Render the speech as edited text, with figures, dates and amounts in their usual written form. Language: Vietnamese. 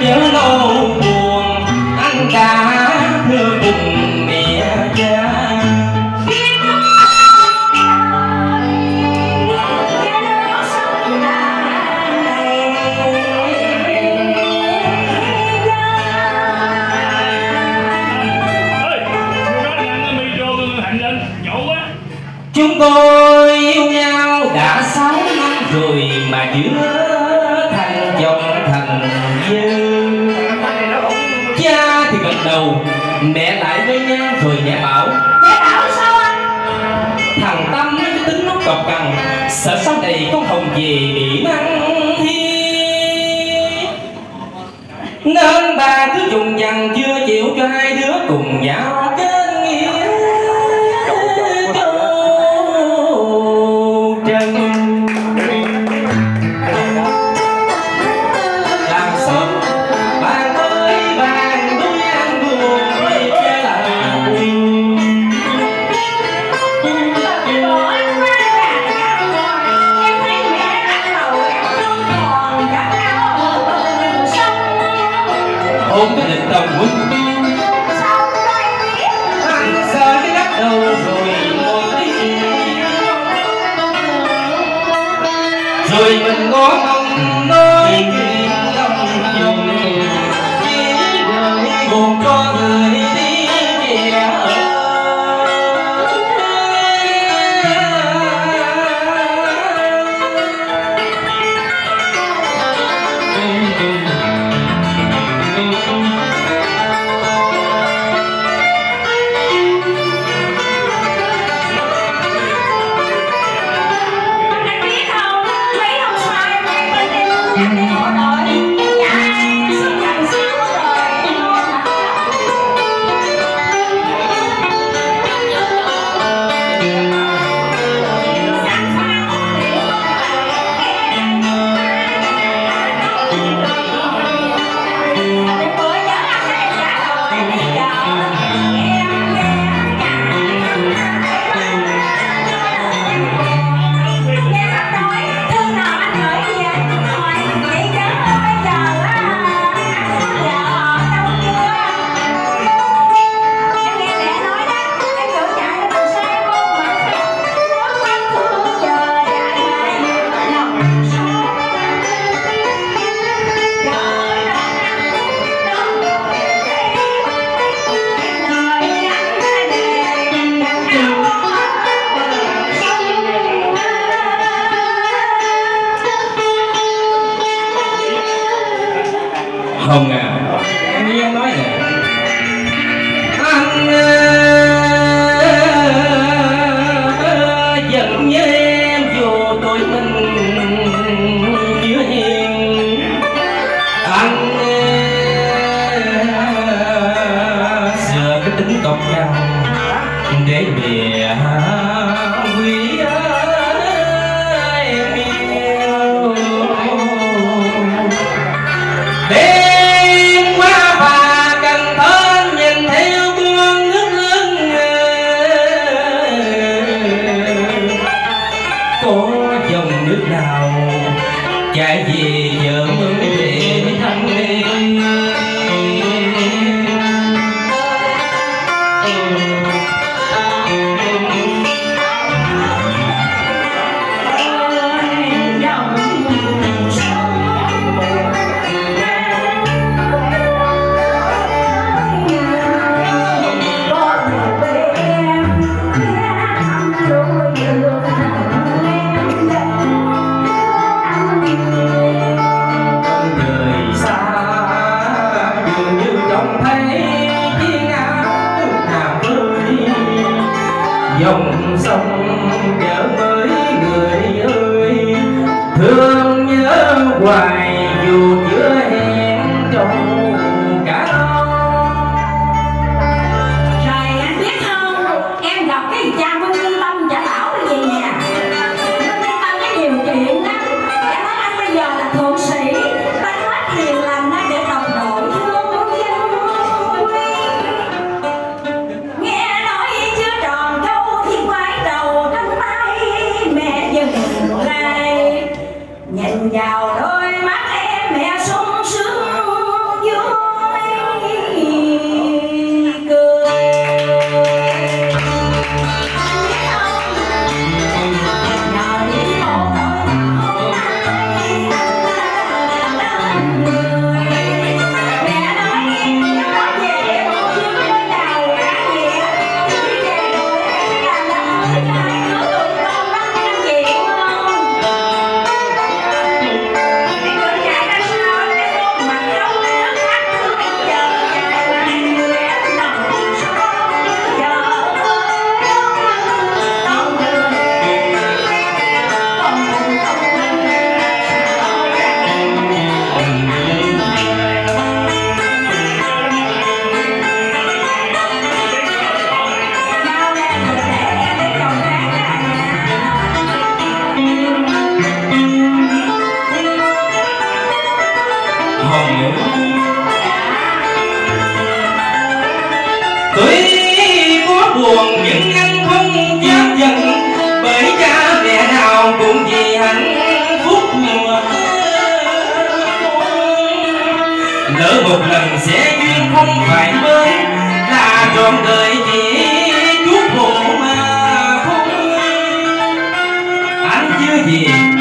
nhớ lâu buồn anh đã thương cùng mẹ cha. Chúng tôi yêu nhau đã 6 năm rồi mà chưa thành chồng thành vợ. Cha thì gật đầu, mẹ lại với nhau rồi mẹ bảo sao anh? Thằng Tâm nó tính nó cọc cằn, sợ sau này con Hồng về bị mang thi, nên bà cứ dùng dằn chưa chịu cho hai đứa cùng nhau kết nghĩa. Ôm cái định tâm quýnh sao đây biết anh sơ cái gắt đầu rồi ngồi đi, rồi mình ngó ngông nói chuyện lòng dòng buồn cho người đi kìa. Hồng à, em nghe em nói nè, anh giận với em dù tụi mình chưa hiền. Anh sửa cái tính cọc cằn để mẹ quý em yêu. Đêm qua bà Cần Thơ nhìn theo con nước lớn, có dòng nước nào chạy về chợ mới về thăm em. Dòng sông vợ mới người ơi, thương nhớ hoài dù chưa hẹn trong cả năm. Rồi anh biết không, em gặp cái cha Minh Liên Tâm chả bảo cái gì nè. Minh Liên Tâm cái nhiều chuyện lắm. Em nói anh bây giờ là thượng sĩ, tánh hết hiền lành để đồng đội thương dân. Nghe nói chưa tròn câu thì quay đầu đánh tay mẹ dừng lại, nhìn vào đôi mắt em mẹ còn nữa. Tuy có buồn nhưng anh không chấp nhận, bởi cha mẹ nào cũng vì hạnh phúc. Lỡ một lần sẽ duyên không phải mơ, là trọn đời chỉ chút khổ mà thôi. Anh chưa gì